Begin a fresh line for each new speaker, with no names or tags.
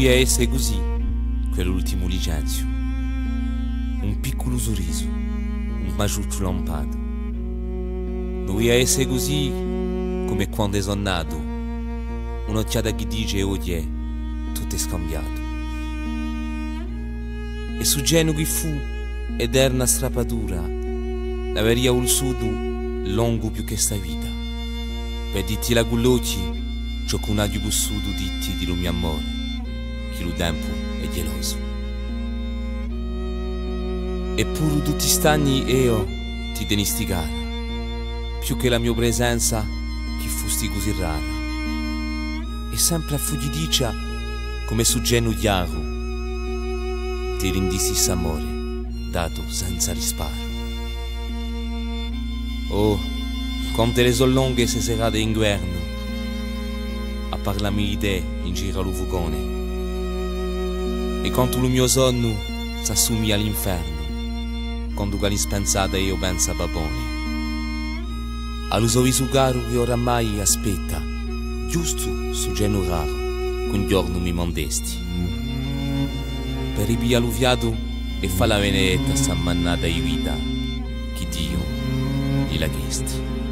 doveva essere così, quell'ultimo licenzio. Un piccolo sorriso, un baciuccio lampato. Doveva essere così come quando sono nato. Un'occhiata che dice oye, tutto è scambiato. E su geno che fu eterna strappatura, la veria ul sudo lungo più che sta vita. Per dirti la gullocci, ciò che un aglio cussuto ditti di lo mio amore, che lo tempo è geloso. Eppure tutti stagni io ti tenisti cara, più che la mia presenza che fusti così rara. E sempre a fuggidiccia come su geno chiaro, ti rendissi s'amore dato senza risparo. Oh, quante le son lunghe se serate d'inverno a parlarmi di te in giro allo fugone. E quanto lo mio sonno s'assumi all'inferno quando che l'inspensata io penso a babone. Allo sorriso caro che oramai aspetta, giusto su geno raro, con giorno mi mondesti. Per i alluviato e fa la veneta s'ammannata di vita, che Dio gliela chiesti.